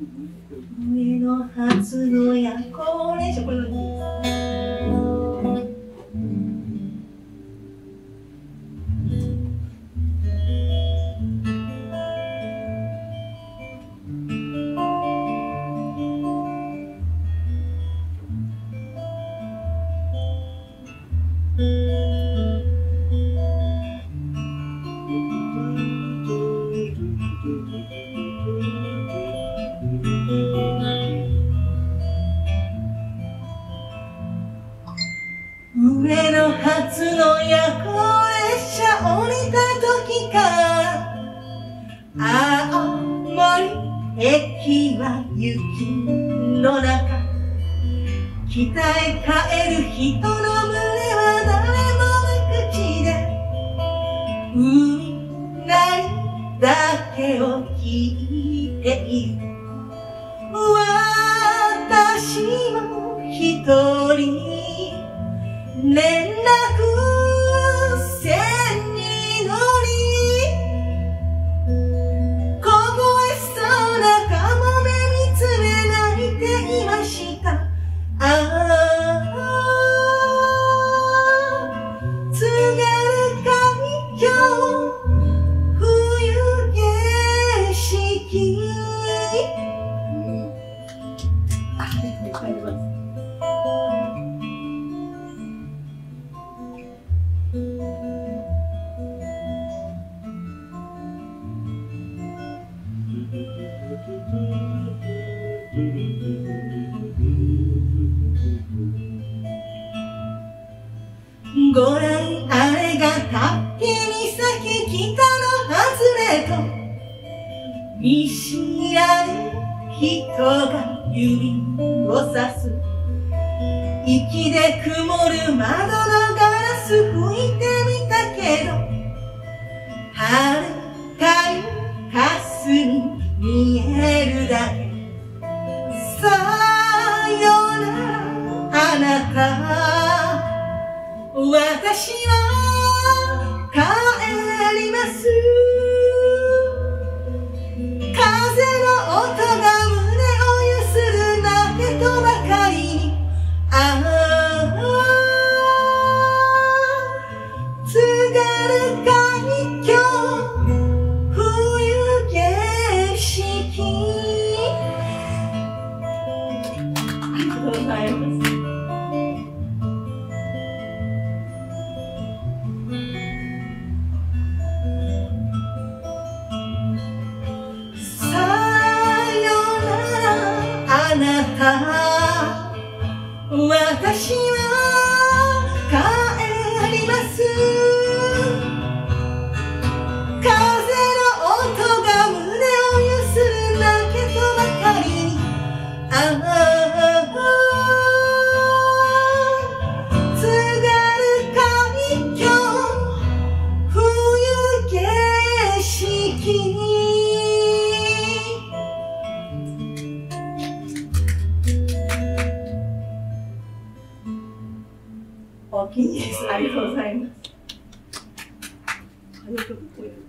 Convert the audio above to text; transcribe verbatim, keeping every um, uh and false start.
上の初の夜行列車、これ上の初の夜行列車降りた時から青森駅は雪の中、北へ帰る人の群れは誰も無口で海なりだけを聞いている。私も一人連絡船に乗り、凍えそうなカモメ見つめ泣いていました。ああ、津軽海峡冬景色。ありがとうございます。ご覧あれが竹岬北の外れと見知らぬ人が指をさす。息で曇る窓のガラス拭いてみたけどはるかに霞に見えるだけ。さよならあなた、私は帰ります。風の音が胸をゆするだけとばかりに、ああ、津軽海峡冬景色。ありがとうございます。あなた、私は帰ります。風の音が胸をゆするだけとばかりに、ああ、津軽海峡冬景色。お気に入りです。ありがとうございます。